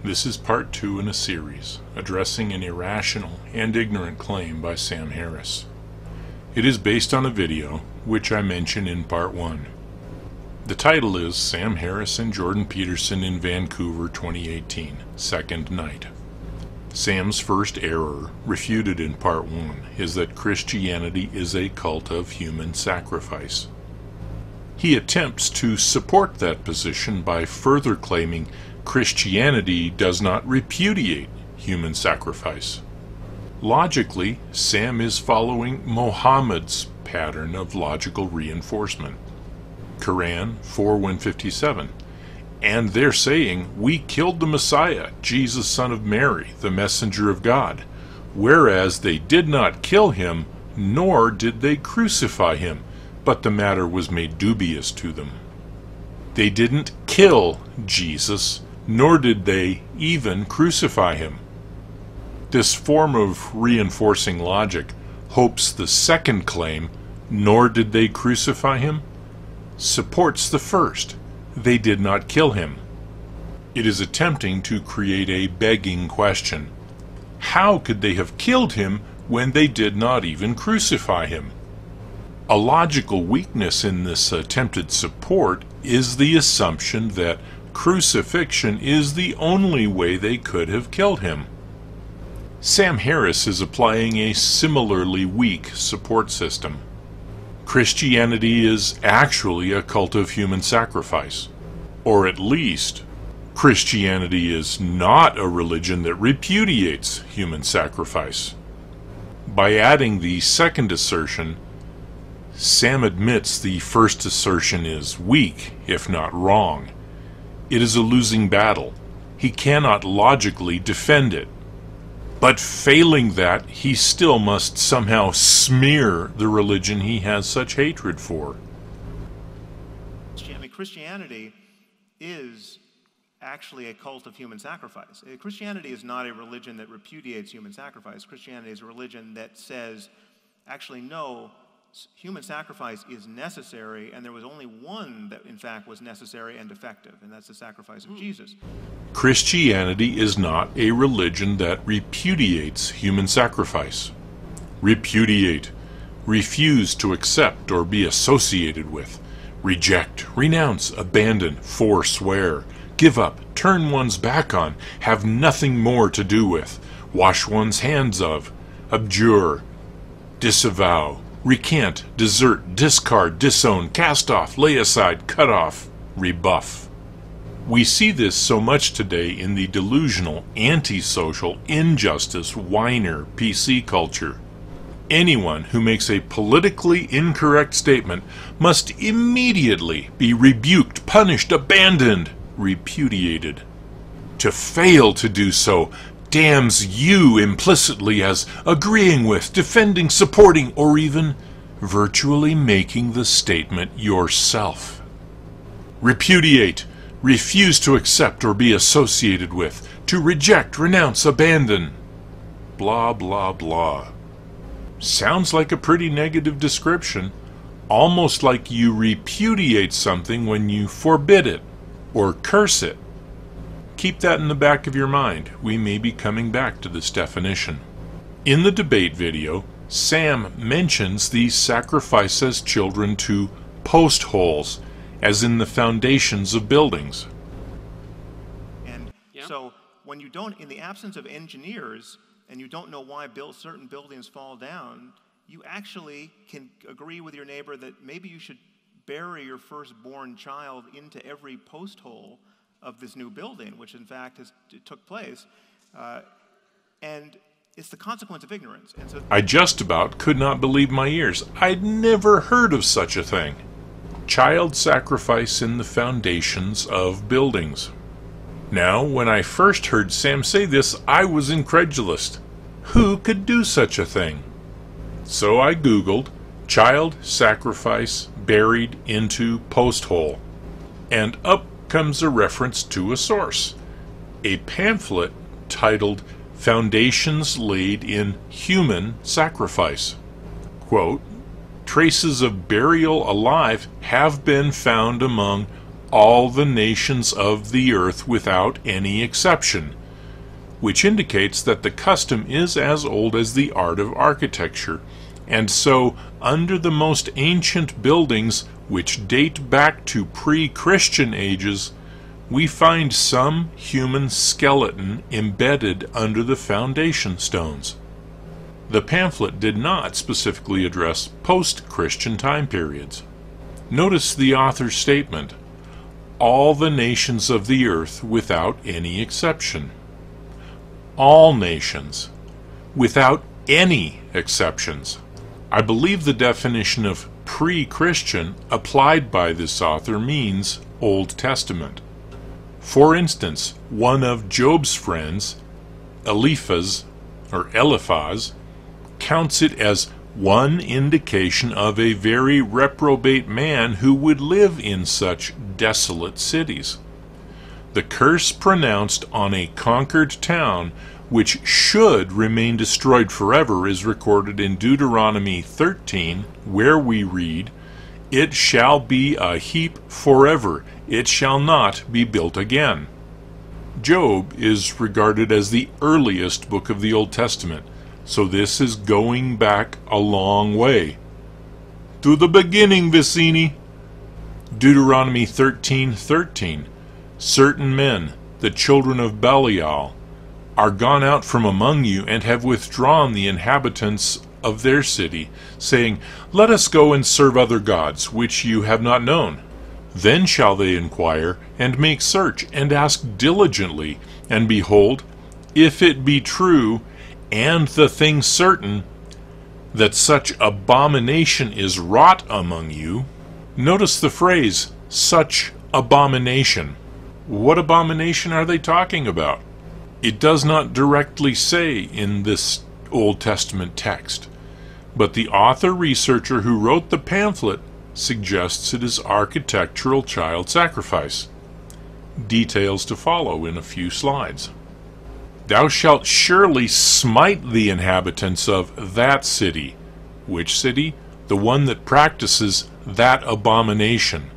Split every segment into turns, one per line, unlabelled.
This is part 2 in a series addressing an irrational and ignorant claim by Sam Harris. It is based on a video which I mention in part 1. The title is Sam Harris and Jordan Peterson in Vancouver 2018, Second Night. Sam's first error, refuted in part 1, is that Christianity is a cult of human sacrifice. He attempts to support that position by further claiming Christianity does not repudiate human sacrifice. Logically, Sam is following Muhammad's pattern of logical reinforcement. Quran 4:157. And they're saying, we killed the Messiah, Jesus son of Mary, the messenger of God, whereas they did not kill him, nor did they crucify him, but the matter was made dubious to them. They didn't kill Jesus, nor did they even crucify him. This form of reinforcing logic hopes the second claim, nor did they crucify him, supports the first, they did not kill him. It is attempting to create a begging question. How could they have killed him when they did not even crucify him? A logical weakness in this attempted support is the assumption that crucifixion is the only way they could have killed him. Sam Harris is applying a similarly weak support system. Christianity is actually a cult of human sacrifice. Or at least, Christianity is not a religion that repudiates human sacrifice. By adding the second assertion, Sam admits the first assertion is weak, if not wrong. It is a losing battle. He cannot logically defend it. But failing that, he still must somehow smear the religion he has such hatred for.
Christianity is actually a cult of human sacrifice. Christianity is not a religion that repudiates human sacrifice. Christianity is a religion that says, actually, no, human sacrifice is necessary, and there was only one that, in fact, was necessary and effective, and that's the sacrifice of Jesus.
Christianity is not a religion that repudiates human sacrifice. Repudiate, refuse to accept or be associated with, reject, renounce, abandon, forswear, give up, turn one's back on, have nothing more to do with, wash one's hands of, abjure, disavow, recant, desert, discard, disown, cast off, lay aside, cut off, rebuff. We see this so much today in the delusional, antisocial, injustice, whiner, PC culture. Anyone who makes a politically incorrect statement must immediately be rebuked, punished, abandoned, repudiated. To fail to do so damns you implicitly as agreeing with, defending, supporting, or even virtually making the statement yourself. Repudiate, refuse to accept or be associated with, to reject, renounce, abandon. Blah, blah, blah. Sounds like a pretty negative description, almost like you repudiate something when you forbid it or curse it. Keep that in the back of your mind. We may be coming back to this definition. In the debate video, Sam mentions these sacrifices children to post holes, as in the foundations of buildings.
And so when you don't, in the absence of engineers, and you don't know why certain buildings fall down, you actually can agree with your neighbor that maybe you should bury your firstborn child into every post hole of this new building, which in fact took place, and it's the consequence of ignorance. And so
I just about could not believe my ears. I'd never heard of such a thing. Child sacrifice in the foundations of buildings. Now, when I first heard Sam say this, I was incredulous. Who could do such a thing? So I Googled child sacrifice buried into post hole, and up comes a reference to a source, a pamphlet titled Foundations Laid in Human Sacrifice. Quote, traces of burial alive have been found among all the nations of the earth without any exception, which indicates that the custom is as old as the art of architecture, and so under the most ancient buildings, which date back to pre-Christian ages, we find some human skeleton embedded under the foundation stones. The pamphlet did not specifically address post-Christian time periods. Notice the author's statement, all the nations of the earth without any exception. All nations, without any exceptions. I believe the definition of pre-Christian applied by this author means Old Testament. For instance, one of Job's friends, Eliphaz, counts it as one indication of a very reprobate man who would live in such desolate cities. The curse pronounced on a conquered town which should remain destroyed forever is recorded in Deuteronomy 13, where we read, "It shall be a heap forever, it shall not be built again." Job is regarded as the earliest book of the Old Testament, so this is going back a long way. To the beginning, Vicini. Deuteronomy 13:13, certain men, the children of Belial, are gone out from among you, and have withdrawn the inhabitants of their city, saying, let us go and serve other gods, which you have not known. Then shall they inquire, and make search, and ask diligently, and behold, if it be true, and the thing certain, that such abomination is wrought among you. Notice the phrase, such abomination. What abomination are they talking about? It does not directly say in this Old Testament text, but the author-researcher who wrote the pamphlet suggests it is architectural child sacrifice. Details to follow in a few slides. Thou shalt surely smite the inhabitants of that city. Which city? The one that practices that abomination.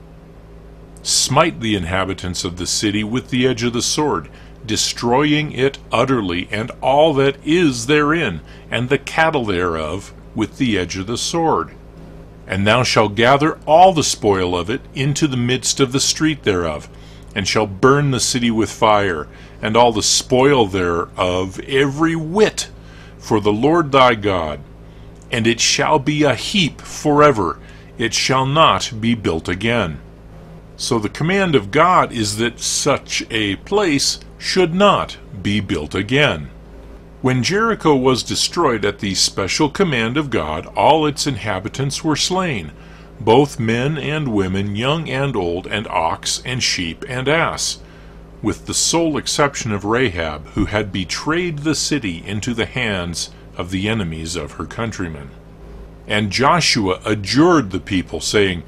Smite the inhabitants of the city with the edge of the sword, destroying it utterly, and all that is therein, and the cattle thereof, with the edge of the sword. And thou shalt gather all the spoil of it into the midst of the street thereof, and shall burn the city with fire, and all the spoil thereof every whit, for the Lord thy God. And it shall be a heap forever, it shall not be built again. So the command of God is that such a place should not be built again. When Jericho was destroyed at the special command of God, all its inhabitants were slain, both men and women, young and old, and ox and sheep and ass, with the sole exception of Rahab, who had betrayed the city into the hands of the enemies of her countrymen. And Joshua adjured the people, saying,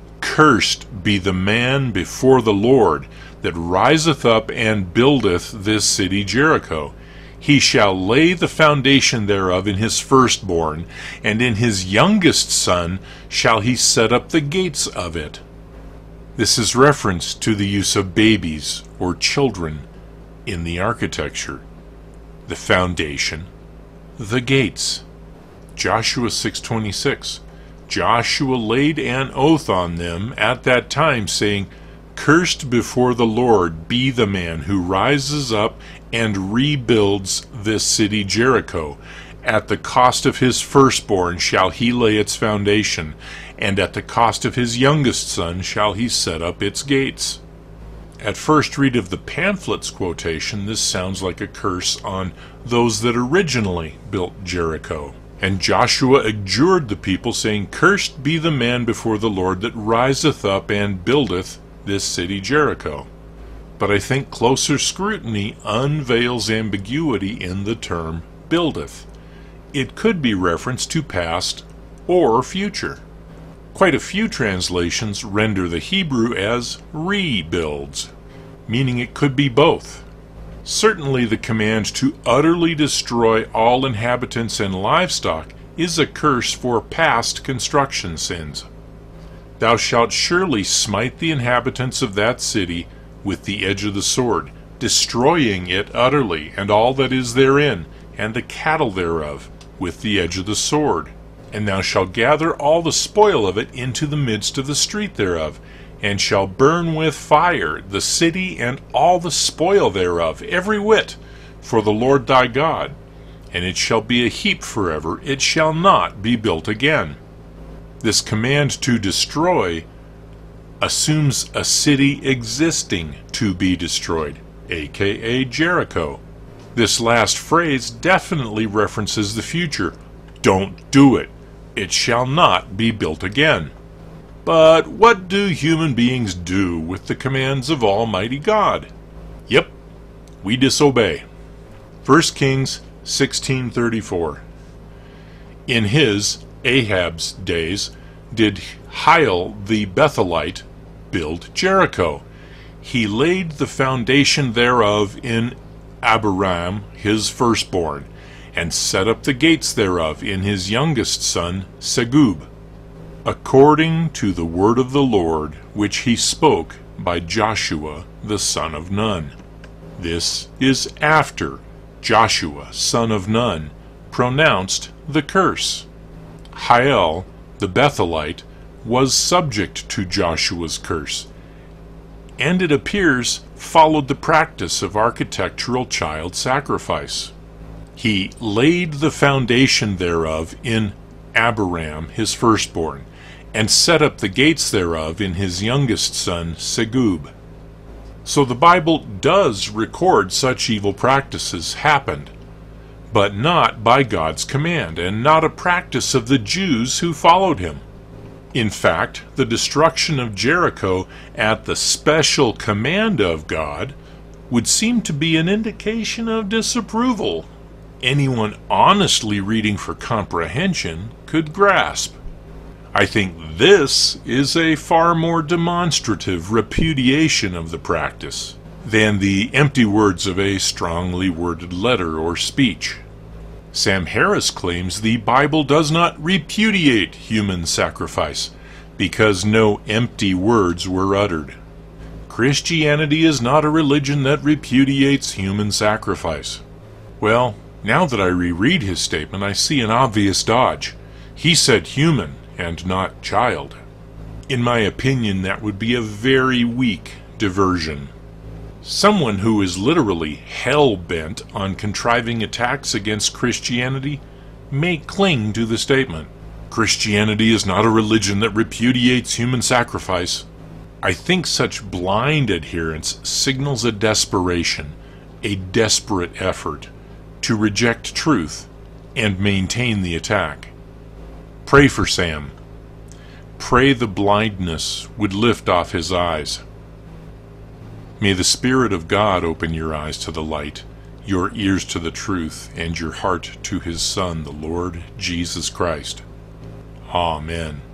Cursed be the man before the Lord, that riseth up and buildeth this city Jericho. He shall lay the foundation thereof in his firstborn, and in his youngest son shall he set up the gates of it. This is reference to the use of babies or children in the architecture. The foundation, the gates. Joshua 6:26. Joshua laid an oath on them at that time, saying, Cursed before the Lord be the man who rises up and rebuilds this city Jericho. At the cost of his firstborn shall he lay its foundation, and at the cost of his youngest son shall he set up its gates. At first read of the pamphlet's quotation, this sounds like a curse on those that originally built Jericho. And Joshua adjured the people, saying, Cursed be the man before the Lord that riseth up and buildeth this city Jericho. But I think closer scrutiny unveils ambiguity in the term buildeth. It could be reference to past or future. Quite a few translations render the Hebrew as rebuilds, meaning it could be both. Certainly the command to utterly destroy all inhabitants and livestock is a curse for past construction sins. Thou shalt surely smite the inhabitants of that city with the edge of the sword, destroying it utterly, and all that is therein, and the cattle thereof, with the edge of the sword. And thou shalt gather all the spoil of it into the midst of the street thereof, and shall burn with fire the city and all the spoil thereof, every whit, for the Lord thy God. And it shall be a heap forever, it shall not be built again. This command to destroy assumes a city existing to be destroyed, aka Jericho. This last phrase definitely references the future. Don't do it. It shall not be built again. But what do human beings do with the commands of Almighty God? Yep, we disobey. 1 Kings 16:34. In his, Ahab's, days did Hiel the Bethelite build Jericho. He laid the foundation thereof in Abiram his firstborn, and set up the gates thereof in his youngest son Segub, according to the word of the Lord which he spoke by Joshua the son of Nun. This is after Joshua son of Nun pronounced the curse. Hiel the Bethelite was subject to Joshua's curse, and it appears followed the practice of architectural child sacrifice. He laid the foundation thereof in Abiram his firstborn, and set up the gates thereof in his youngest son Segub. So the Bible does record such evil practices happened, but not by God's command, and not a practice of the Jews who followed him. In fact, the destruction of Jericho at the special command of God would seem to be an indication of disapproval anyone honestly reading for comprehension could grasp. I think this is a far more demonstrative repudiation of the practice than the empty words of a strongly worded letter or speech. Sam Harris claims the Bible does not repudiate human sacrifice because no empty words were uttered. Christianity is not a religion that repudiates human sacrifice. Well, now that I reread his statement, I see an obvious dodge. He said human and not child. In my opinion, that would be a very weak diversion. Someone who is literally hell-bent on contriving attacks against Christianity may cling to the statement. Christianity is not a religion that repudiates human sacrifice. I think such blind adherence signals a desperation, a desperate effort to reject truth and maintain the attack. Pray for Sam. Pray the blindness would lift off his eyes. May the Spirit of God open your eyes to the light, your ears to the truth, and your heart to His Son, the Lord Jesus Christ. Amen.